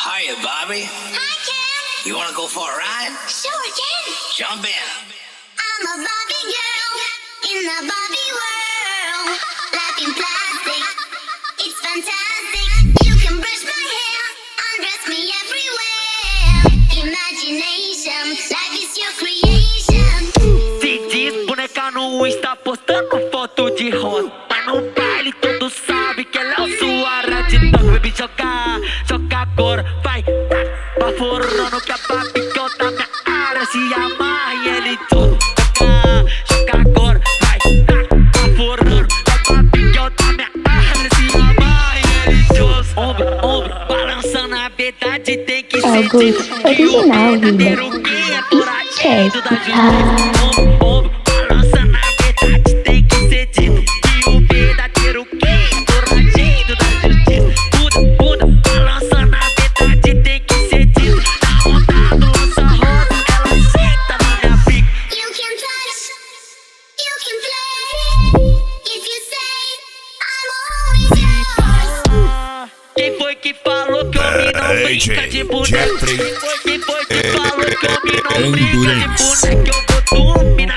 Hiya, Barbie. Hi, Ken. You wanna go for a ride? Sure, Ken. Jump in. I'm a Barbie girl in the Barbie world. Life in plastic, it's fantastic. You can brush my hair, undress me everywhere. Imagination, life is your creation. Se diz boneca no Insta postando foto de rosa. Mas no baile todos sabem que ela é o suara de toque. Baby, joga, joga agora, vai. Baforando que a Barbie canta minha área. Se amarra e ele joga, joga agora, vai. Baforando que a Barbie canta minha área. Se amarra e ele joga. Ombro, balançando a verdade tem que ser dito. Que o verdadeiro quem é douradinho da justiça. Ombro, balançando a verdade tem que ser dito. Que o verdadeiro quem é douradinho da justiça. Muda, balançando a verdade tem que ser dito. Tá montado, lança rosa, ela senta na minha pica. You can touch, you can play. If you say I'm always yours. Quem foi que falou que homem não brinca de boneca? Jefrey, Quem foi que falou que homem não brinca de Endurence. boneca? Eu vou dominar